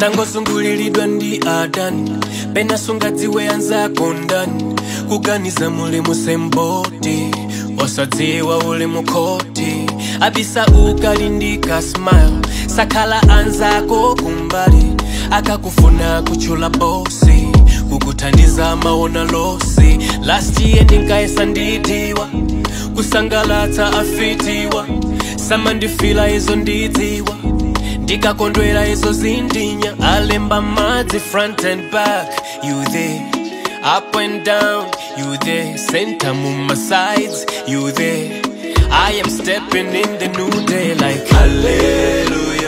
Tangosungulilidwa ndi adani pena sungadziwe anzako ndani kuganiza muli musemboti osadziwa uli mukoti abisa ukalindika smile sakhala anzako kumbali akakufuna kuchula bosi kukuthandiza maona losi last year ndinkaesa ndidiwa kusangalatsa afitiwa samandifila izo ndidziwa ndikakondwera izo zindinya alemba madzi front and back you there up and down you there center muma sides you there I am stepping in the new day like hallelujah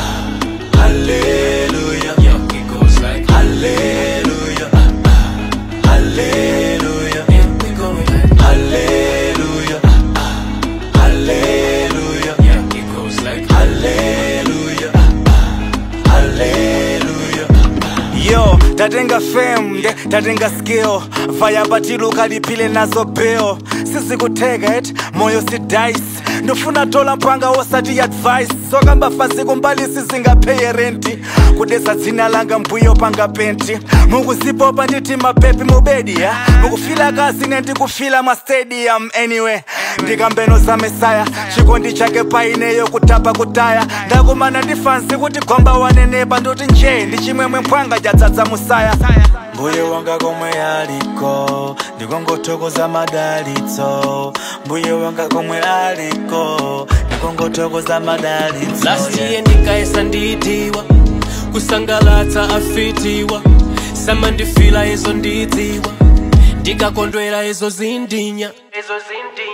hallelujah yeah, it goes like hallelujah hallelujah yeah, we go like hallelujah hallelujah yeah, it goes like hallelujah hallelujah. Yo, tatenga fame, tatenga skill vaya batiluka lipile nazo bill sisi kutega it, moyo si dice ndofuna tola mpanga osati advice sokamba fasi kumbali sisi ngapeye renti kudesa dzina langa mbuyo panga penti mukuzipopa nditi mapepi mubedi ya mukufila kasi nenti kufila ma stadium anyway ndikambeno za mesaya chikondi chake paineyo kutapa kutaya ndakumana ndifansi kuti Gwamba wanenepa ndoti nje ndichimwemwe mpwanga jadzadza musaya mbuye wanga komwe aliko ndikongothokoza madalitso mbuye wanga komwe aliko ndikongothokoza madalitso last year ndikaesa ndidiwa kusangalatsa afitiwa samandifila izo ndidziwa ndikakondwera izo zindinya